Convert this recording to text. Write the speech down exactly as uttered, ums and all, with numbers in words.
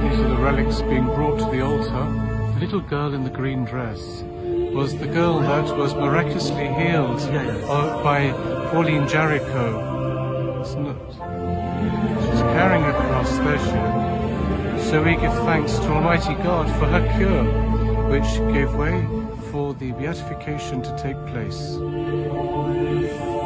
these are the relics being brought to the altar. The little girl in the green dress was the girl that was miraculously healed uh, by Pauline Jaricot, isn't it? She's carrying a cross, there she is. So we give thanks to Almighty God for her cure, which gave way for the beatification to take place.